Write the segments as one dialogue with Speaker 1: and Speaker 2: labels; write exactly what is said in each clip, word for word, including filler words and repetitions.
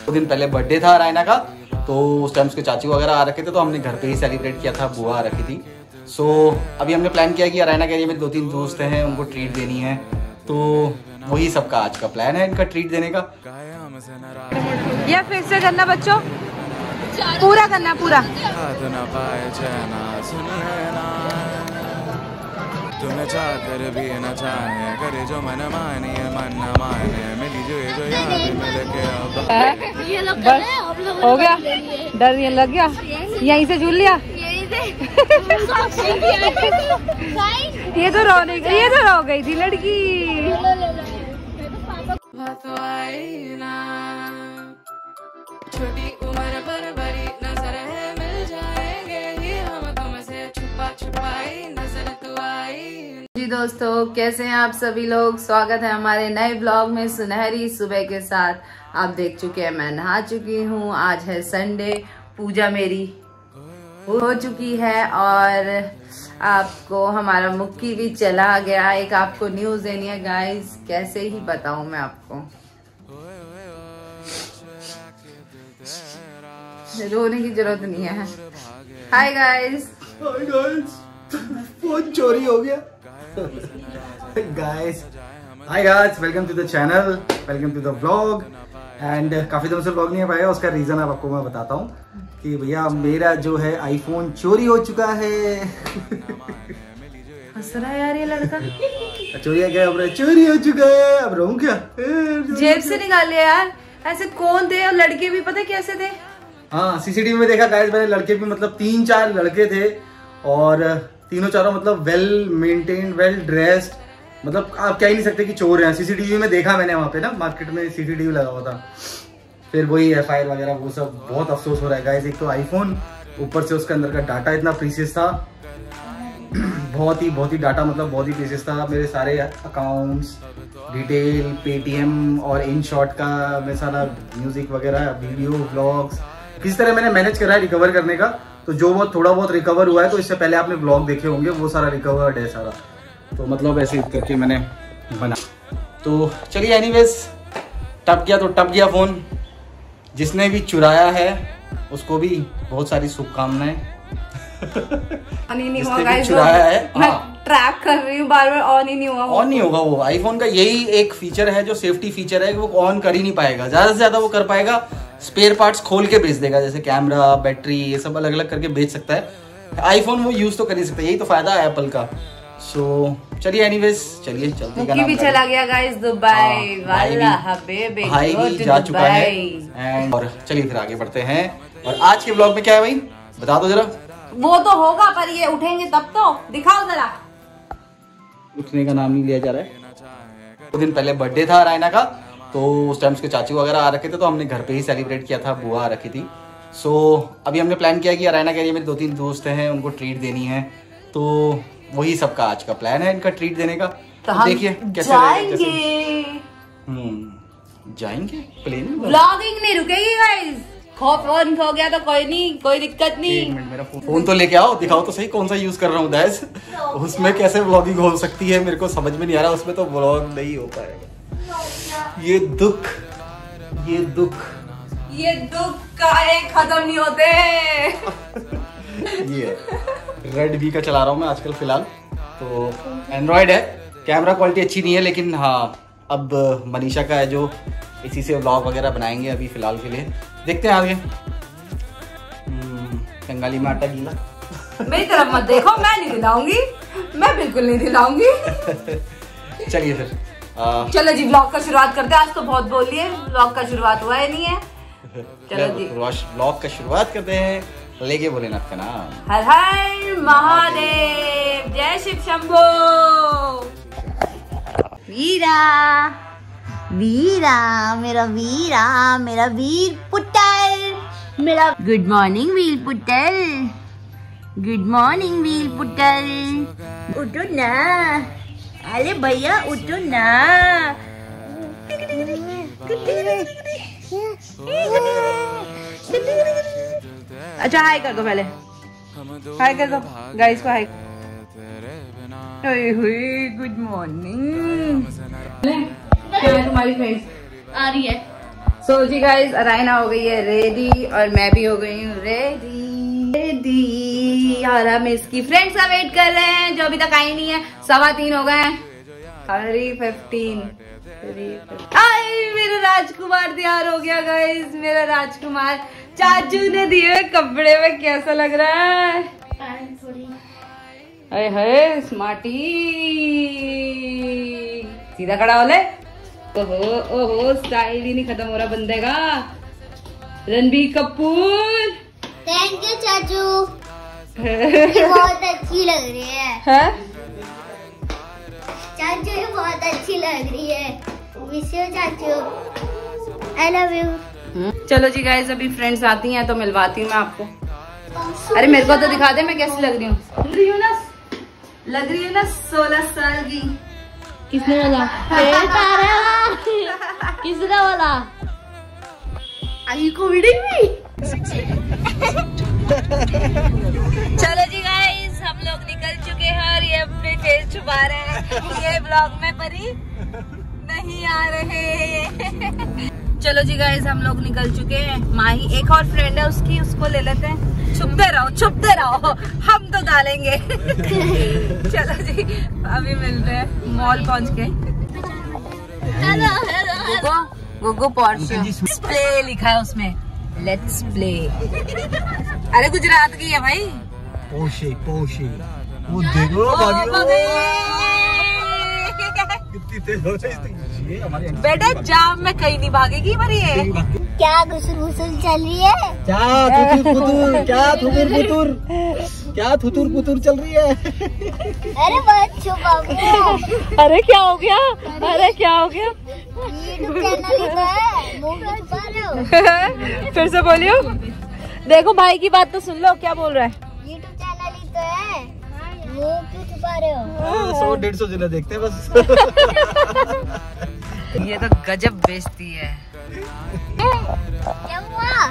Speaker 1: दो दिन पहले बर्थडे था रायना का, तो उस टाइम उसके चाचू वगैरह आ रखे थे, तो हमने घर पे ही सेलिब्रेट किया था, बुआ आ रखी थी। सो so, अभी हमने प्लान किया कि रायना के एरिया में दो तीन दोस्त हैं, उनको ट्रीट देनी है, तो वही सबका आज का प्लान है, इनका ट्रीट देने का।
Speaker 2: या फिर से करना बच्चों, पूरा करना पूरा।
Speaker 3: तुम्हें चाह कर भी न चाहे, करे जो मन माने मन न माने, मिली जो जो याद मिल के अब
Speaker 2: बस हो गया, डर ये लग गया, यहीं से झूल लिया। ये तो रो नहीं, ये तो रो गई थी लड़की। छोटी उम्र पर बड़ी नजर है, मिल जाएंगे ही हम तुमसे छुपा छुपाई नजर तू आई। जी दोस्तों, कैसे हैं आप सभी लोग? स्वागत है हमारे नए ब्लॉग में सुनहरी सुबह के साथ। आप देख चुके हैं मैं नहा चुकी हूँ, आज है संडे, पूजा मेरी हो चुकी है और आपको हमारा मुक्की भी चला गया। एक आपको न्यूज देनी है गाइस, कैसे ही बताऊं मैं आपको, रोने की जरूरत नहीं है। Hi guys,
Speaker 1: hi guys, phone चोरी हो गया। Guys, hi guys, welcome to the channel, welcome to the vlog. And काफी दिनों से व्लॉग नहीं आ पाया, उसका रीजन अब आपको मैं बताता हूँ कि भैया मेरा जो है आईफोन चोरी हो चुका है।
Speaker 2: हंस रहा है यार ये लड़का।
Speaker 1: चोरी है क्या? अब चोरी हो चुका है, अब रहूं क्या?
Speaker 2: जेब से निकाल लिया यार। ऐसे कौन थे? और लड़के भी पता कैसे थे?
Speaker 1: हाँ, सीसीटीवी में देखा गाइस मैंने, लड़के भी मतलब तीन चार लड़के थे और तीनों चारों मतलब वेल मेंटेन्ड, वेल ड्रेस्ड, मतलब आप कह ही नहीं सकते कि चोर हैं। सीसीटीवी में देखा मैंने, वहाँ पे ना मार्केट में सीसीटीवी लगा हुआ था। फिर वही एफ आई आर वगैरह वो सब, बहुत अफसोस हो रहा है गाइस। एक तो आईफोन, ऊपर से उसके अंदर का डाटा इतना प्रीशियस था, बहुत ही बहुत ही डाटा मतलब बहुत ही प्रीशियस था। मेरे सारे अकाउंट्स डिटेल, पेटीएम और इन शॉर्ट का मैं सारा म्यूजिक वगैरह, वीडियो, व्लॉग्स किस तरह मैंने मैनेज करा है रिकवर करने का। तो जो बहुत थोड़ा बहुत रिकवर हुआ है, तो इससे पहले आपने व्लॉग देखे होंगे, वो सारा रिकवर्ड है सारा। तो मतलब ऐसे करके मैंने बना। तो चलिए, एनीवेज, टप गया तो टप गया फोन। जिसने भी चुराया है उसको भी बहुत सारी शुभकामनाएं।
Speaker 2: नहीं हुआ गाइस,
Speaker 1: चुराया है,
Speaker 2: मैं ट्रैक कर रही हूँ, बार बार ऑन ही नहीं हुआ।
Speaker 1: ऑन नहीं होगा वो। आईफोन का यही एक फीचर है जो सेफ्टी फीचर है कि वो ऑन कर ही नहीं पाएगा। ज्यादा से ज्यादा वो कर पाएगा स्पेयर पार्ट्स खोल के बेच देगा, जैसे कैमरा, बैटरी, ये सब अलग अलग करके बेच सकता है। आईफोन वो यूज तो कर ही सकता है, यही तो फायदा है एप्पल का। सो so, चलिए एनीवेज, चलिए चलते हैं।
Speaker 2: भी चला गया गाइस दुबई वाला हबीबी,
Speaker 1: भाई भी जा चुका है। एंड और चलिए फिर आगे बढ़ते हैं। और आज के ब्लॉग में क्या है भाई, बता दो जरा।
Speaker 2: वो तो होगा पर ये उठेंगे तब तो, दिखाओ जरा।
Speaker 1: उठने का नाम नहीं लिया जा रहा है। दो दिन पहले बर्थडे था रायना का, तो उस टाइम उसके चाचू वगैरह आ रखे थे, तो हमने घर पे ही सेलिब्रेट किया था, बुआ आ रखी थी। सो so, अभी हमने प्लान किया कि रायना के एरिया में दो तीन दोस्त हैं, उनको ट्रीट देनी है, तो वही सबका आज का प्लान है, इनका ट्रीट देने का।
Speaker 2: तो हम
Speaker 1: देखिए कैसे
Speaker 2: जाएंगे।
Speaker 1: हम्म जाएंगे प्लेन में।
Speaker 2: व्लॉगिंग नहीं रुकेगी गाइस, खो फोन खो गया तो कोई नहीं, कोई दिक्कत नहीं।
Speaker 1: एक मिनट, मेरा फोन फोन तो लेके आओ, दिखाओ तो सही कौन सा यूज कर रहा हूँ गाइस। उसमें कैसे व्लॉगिंग हो सकती है मेरे को समझ में नहीं आ रहा, उसमें तो व्लॉग नहीं हो पाएगा। ये दुख, ये दुख,
Speaker 2: ये दुख काहे खत्म नहीं होते।
Speaker 1: ये रेड बी का चला रहा हूँ मैं आजकल फिलहाल, तो एंड्रॉयड है, कैमरा क्वालिटी अच्छी नहीं है, लेकिन हाँ अब मनीषा का है जो इसी से व्लॉग वगैरह बनाएंगे अभी फिलहाल के लिए। देखते हैं आगे। बंगाली में आटा गीला।
Speaker 2: मेरी तरफ मत देखो, मैं नहीं दिलाऊंगी, मैं बिल्कुल नहीं दिलाऊंगी।
Speaker 1: चलिए फिर आ...
Speaker 2: चलो जी व्लॉग का शुरुआत करते हैं। आज तो बहुत बोल लिए, व्लॉग का शुरुआत हुआ ही नहीं है। चलो जी
Speaker 1: व्लॉग का शुरुआत करते हैं, लेके भोलेनाथ का नाम।
Speaker 2: हर हर महादेव, जय शिव शंभो।
Speaker 4: वीरा वीरा मेरा वीरा, मेरा वीर पुत्र, मेरा गुड मॉर्निंग वीर पुत्र, गुड मॉर्निंग वीर पुत्र। उठो ना, अरे भैया उठो ना।
Speaker 2: अच्छा हाय कर दो, पहले हाय कर दो गाइस को, हाय। Good morning. क्या है तुम्हारी फेस?
Speaker 4: आ रही है
Speaker 2: सो जी गाइस, अरायना हो गई है रेडी और मैं भी हो गई हूँ रेडी रेडी और हम इसकी फ्रेंड्स का वेट कर रहे हैं जो अभी तक आई नहीं है। सवा तीन हो गए हैं। थ्री फिफ्टीन आई मेरा राजकुमार तैयार हो गया गाइस। मेरा राजकुमार चाचू ने दिए हुए कपड़े में कैसा लग रहा है? अरे है स्मार्टी। सीधा खड़ा हो ले। ओहो ओहो स्टाइल ही नहीं खत्म हो रहा बंदे का। रणबीर कपूर।
Speaker 4: थैंक यू चाचू। ये बहुत अच्छी लग रही है,
Speaker 2: है?
Speaker 4: चाचू ये बहुत अच्छी लग रही है। मिस यू चाचू, आई लव यू।
Speaker 2: चलो जी गाइस, अभी फ्रेंड्स आती हैं तो मिलवाती हूँ मैं आपको। अरे मेरे को तो दिखा दे मैं कैसी लग रही हूँ। लग रही हूँ ना लग रही हूँ ना सोलह साल की।
Speaker 4: किसने वाला? किसने वाला? आई कॉमेडी में।
Speaker 2: चलो जी गाइस, हम लोग निकल चुके हैं और ये अपने फेस छुपा रहे हैं। ये ब्लॉग में परी नहीं आ रहे। चलो जी गाइस, हम लोग निकल चुके हैं। माही एक और फ्रेंड है उसकी, उसको ले लेते हैं। छुपते रहो छुपते रहो, हम तो डालेंगे। चलो जी, अभी मिलते हैं मॉल पहुंच के। गुगो गुगो पोर्शे प्ले लिखा है उसमें, लेट्स प्ले। अरे गुजरात की है भाई।
Speaker 1: पोशे पोशे वो देखो कितनी तेज हो रही है
Speaker 2: बेटा। जाम में कहीं नहीं भागेगी पर ये।
Speaker 4: क्या घुसुर घुसुर चल रही है?
Speaker 1: क्या थुतुर पुतुर क्या थुतुर पुतुर क्या थुतुर पुतुर चल रही है?
Speaker 4: अरे बहुत छुपा।
Speaker 2: अरे क्या हो गया? अरे क्या हो गया?
Speaker 4: यूट्यूब चैनल ही तो है, मुंह में छुपा रहे हो।
Speaker 2: फिर से बोलियो। देखो भाई की बात तो सुन लो, क्या बोल रहा है।
Speaker 4: यूट्यूब चैनल ही तो है, मुंह क्यों छुपा रहे हो?
Speaker 1: सौ डेढ़ सौ जिले देखते हैं बस।
Speaker 2: ये तो गजब बेइज्जती है।
Speaker 4: क्या हुआ?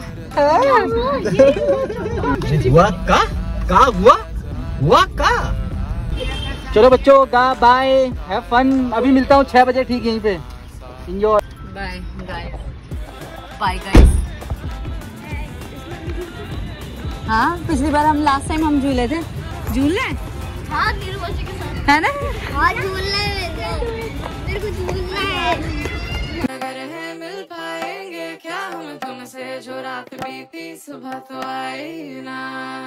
Speaker 1: हुआ का का हुआ हुआ का। चलो बच्चों, गा बाय, हैव फन। अभी मिलता हूँ छह बजे ठीक यहीं पे। Enjoy.
Speaker 2: Bye guys. Bye guys. हाँ, पिछली बार हम लास्ट टाइम हम झूले थे। झूलने?
Speaker 4: हाँ, नीरू के साथ
Speaker 2: है ना?
Speaker 4: हाँ, झूलना है मेरे को, झूलना है।
Speaker 3: अगर है मिल पाएंगे क्या हम तुमसे, जो रात बीती सुबह तो आई ना।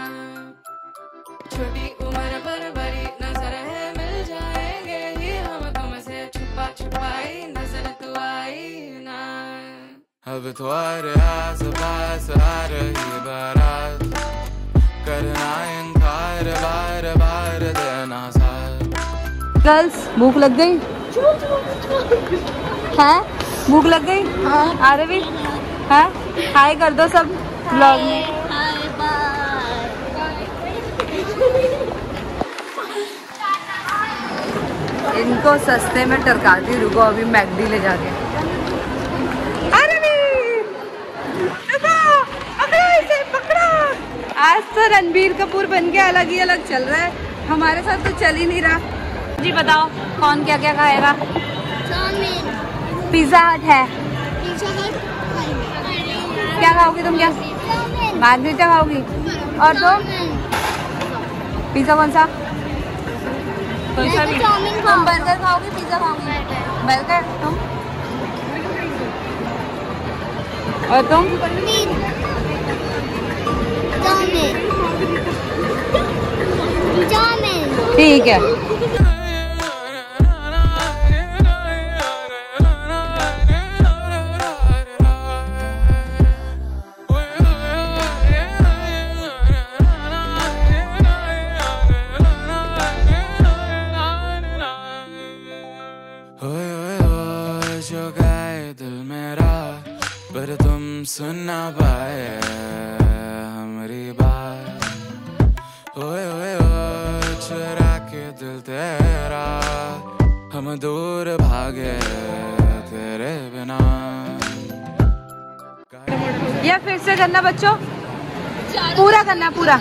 Speaker 3: छोटी उम्र पर बड़ी नजर है, मिल जाएंगे ही हम तुमसे, छुपा छुपाई नजर तो आई ना। अब तो आ आस पास आ रही बारात, करना इनकार बार बार देना साथ।
Speaker 2: गर्ल्स, भूख लग गई है? भूख लग गई? हाँ। अरे भी है? हाय कर दो सब ब्लॉग में। इनको सस्ते में टरकाती, रुको अभी मैकडी ले जाके। अरे भी इसे पकड़ा। आज तो रणबीर कपूर बन के अलग ही अलग चल रहा है, हमारे साथ तो चल ही नहीं रहा। जी बताओ कौन क्या क्या खाएगा? पिज्जा हट है। क्या खाओगी तुम? क्या मार्गरीटा खाओगी? और तुम? पिज्जा कौन सा? कौन सा भी? तुम बर्गर खाओगी? पिज्जा खाओगी? बर्गर। तुम? और तुम? ठीक है।
Speaker 3: पर तुम सुन ना पाए हमारी बात। ओए ओए ओए चुरा के दिल तेरा, हम दूर भागे तेरे बिना।
Speaker 2: या फिर से करना बच्चों, पूरा करना पूरा।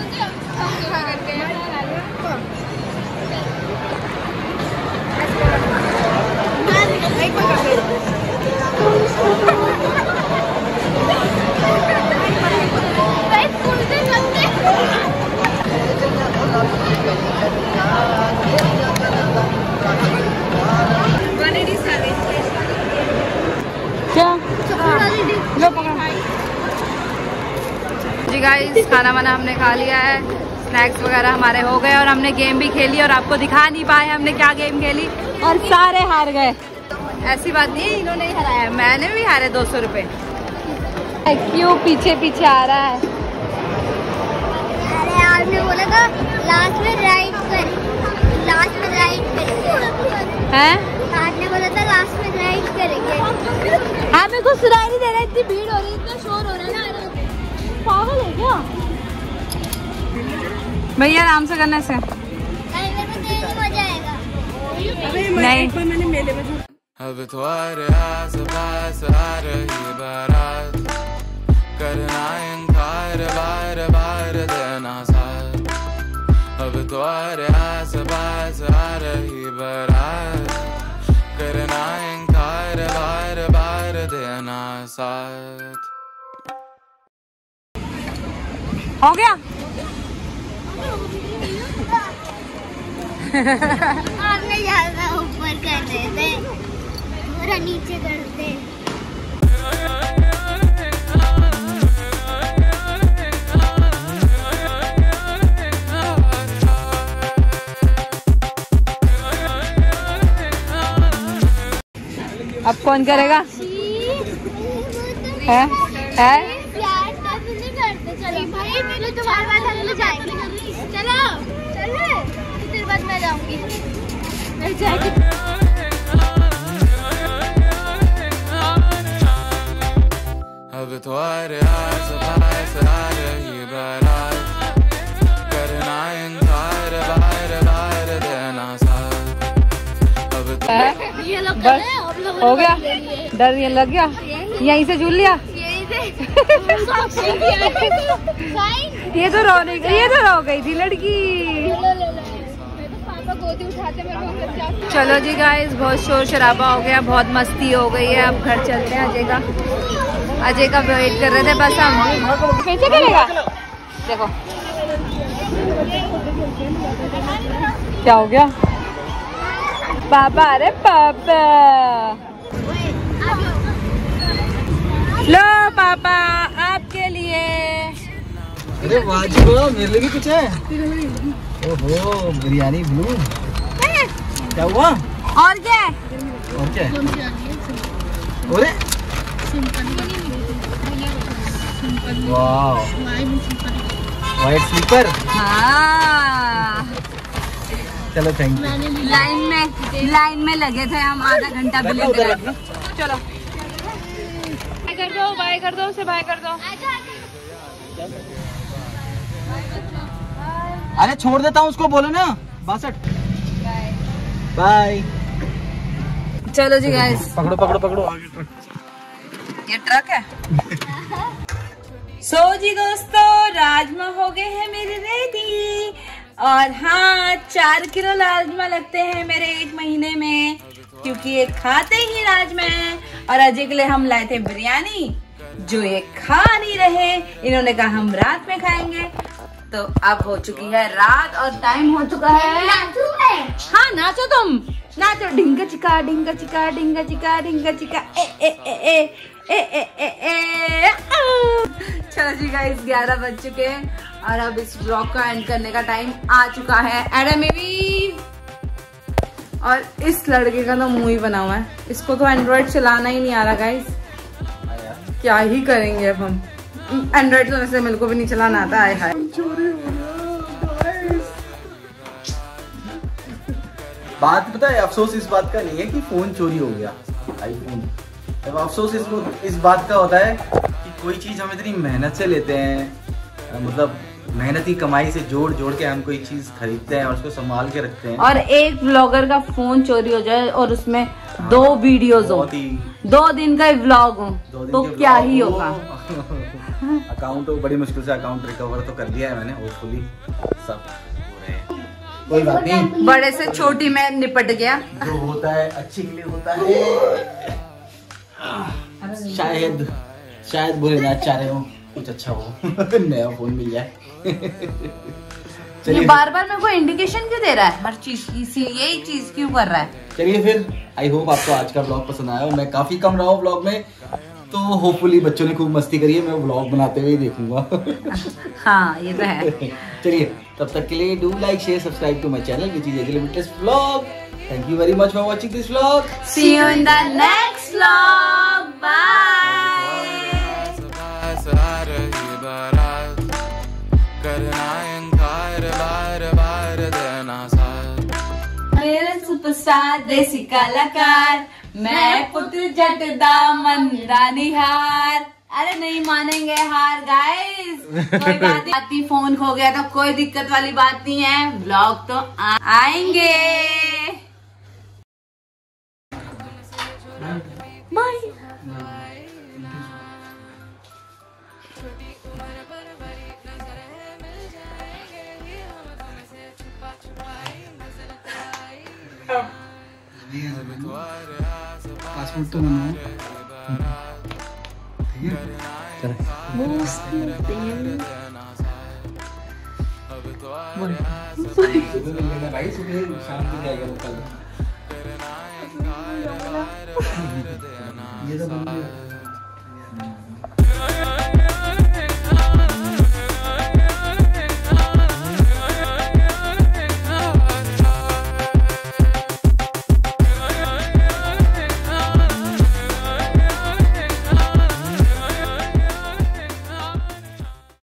Speaker 2: लो पकड़ो। जी गाइस खाना वाना हमने खा लिया है, स्नैक्स वगैरह हमारे हो गए और हमने गेम भी खेली और आपको दिखा नहीं पाए हमने क्या गेम खेली और सारे हार गए। ऐसी बात नहीं है, इन्होंने ही हराया, मैंने भी हारे दो सौ रुपए। क्यों पीछे पीछे आ रहा है?
Speaker 4: अरे आपने बोला था लास्ट में राइट कर, लास्ट में राइट करेंगे।
Speaker 2: हैं?
Speaker 4: आपने बोला था लास्ट में राइट करेंगे।
Speaker 2: हाँ मेरे को सुनाई नहीं दे रहा, इतनी भीड़ हो रही है, इतना शोर हो रहा है ना। पागल है क्या भैया? आराम से करने से
Speaker 4: मेरे को तेज हो जाएगा।
Speaker 2: नहीं
Speaker 5: मैंने मेले में
Speaker 3: अब तुम्हारे आस पास आ रही बारात, करना इनकार बार बार देना साथ। अब तुम्हारे आस पास आ रही बारात, करना इनकार बार बार देना साथ।
Speaker 2: हो गया?
Speaker 4: आपने ज्यादा ऊपर कर देते, पूरा नीचे करते।
Speaker 2: अब कौन करेगा? है? है?
Speaker 4: चलो भाई मेरे तुम्हारे बाद हम लोग जाएंगे। चलो चलो फिर बाद मैं जाऊंगी। मैं जाएगी।
Speaker 3: अब तुम्हारे आस पास आ रही बारात, करना इनकार बार बार देना साथ। अब
Speaker 4: ये लोग
Speaker 2: बस हो गया, डर ये लग गया, यहीं से झूल लिया। ये तो रो नहीं गई, ये तो रो गई थी लड़की। चलो जी गाइस बहुत शोर शराबा हो गया, बहुत मस्ती हो गई है, अब घर चलते हैं। अजय का अजय का वेट कर रहे थे बस हम। कैसे करेगा देखो क्या हो गया। पापा, अरे पापा लो पापा आपके लिए।
Speaker 1: अरे वाह जी वाह, मेरे लिए भी कुछ है। ओहो बिरयानी ब्लू, क्या हुआ?
Speaker 2: और क्या?
Speaker 1: और क्या? अरे वाह, व्हाइट स्लीपर।
Speaker 2: हाँ
Speaker 1: चलो थैंक यू।
Speaker 2: लाइन में लाइन में लगे थे हम आधा घंटा बिलिंग कराने। चलो बाय कर दो, बाय कर दो, उसे बाय कर दो।
Speaker 1: अरे छोड़ देता हूँ उसको, बोलो ना बासठ। बाय।
Speaker 2: चलो जी गाइस
Speaker 1: पकड़ो पकड़ो पकड़ो।
Speaker 2: ये ट्रक है। सो so जी दोस्तों राजमा हो गए हैं मेरे रेडी। और हाँ चार किलो राजमा लगते हैं मेरे एक महीने में, क्योंकि ये खाते ही राजमा है। और अजय के लिए हम लाए थे बिरयानी, जो ये खा नहीं रहे, इन्होंने कहा हम रात में खाएंगे। तो अब हो चुकी है रात और टाइम हो चुका है। हाँ नाचो तुम, नाचो। ढिंगा चिका ढिंगा चिका ढिंगा चिका ढिंगा चिका ए ए ए ए ए ए ए ए। चलो जी गाइस ग्यारह बज चुके हैं और अब इस ब्लॉग का एंड करने का टाइम आ चुका है। एडम भी और इस लड़के का तो मुंह ही बना हुआ है, इसको तो एंड्रॉइड चलाना ही नहीं आ रहा गाइस। क्या ही करेंगे अब हम। एंड्रॉइड तो वैसे मेरे को भी नहीं चलाना आता है। हाय
Speaker 1: बात पता है, अफसोस इस बात का नहीं है कि फोन चोरी हो गया, आईफोन। अब अफसोस इस इस बात का होता है कि कोई चीज हम इतनी मेहनत से लेते हैं, मतलब मेहनती कमाई से जोड़ जोड़ के हम कोई चीज खरीदते हैं और उसको संभाल के रखते हैं,
Speaker 2: और एक ब्लॉगर का फोन चोरी हो जाए और उसमें हाँ, दो वीडियोस हो, दो दिन का व्लॉग हो, तो क्या ही होगा।
Speaker 1: अकाउंट तो बड़ी मुश्किल से अकाउंट रिकवर तो कर दिया है मैंने, होपफुली सब हो रहे हैं, कोई बात नहीं।
Speaker 2: बड़े से छोटी में निपट गया।
Speaker 1: जो होता है अच्छे के लिए होता है। शायद शायद बुरे ना चाह रहे हो, कुछ अच्छा हो नया फोन मिल जाए।
Speaker 2: ये बार बार मेरे को इंडिकेशन क्यों दे रहा है हर चीज की, यही चीज क्यों कर रहा है।
Speaker 1: चलिए फिर आई होप आपको आज का ब्लॉग पसंद आया हो। मैं काफी कम रहा हूँ ब्लॉग में, तो होपफुली बच्चों ने खूब मस्ती करी है, मैं व्लॉग बनाते हुए ही देखूंगा।
Speaker 2: हाँ ये तो है।
Speaker 1: चलिए तब तक के लिए do like share subscribe to my channel which is AJ limited vlog. Thank you very much for watching this vlog.
Speaker 2: See you in the next vlog. Bye. मेरे सुपरस्टार देसी कलाकार, मैं पुत्र जट दामन निहार। अरे नहीं मानेंगे हार गाइस। कोई बात नहीं, फोन खो गया तो कोई दिक्कत वाली बात नहीं है, व्लॉग तो आ आएंगे। बाय।
Speaker 1: पासपोर्ट तो बनाओ। भाई सुबह शाम को जाएगा वो कल। ये तो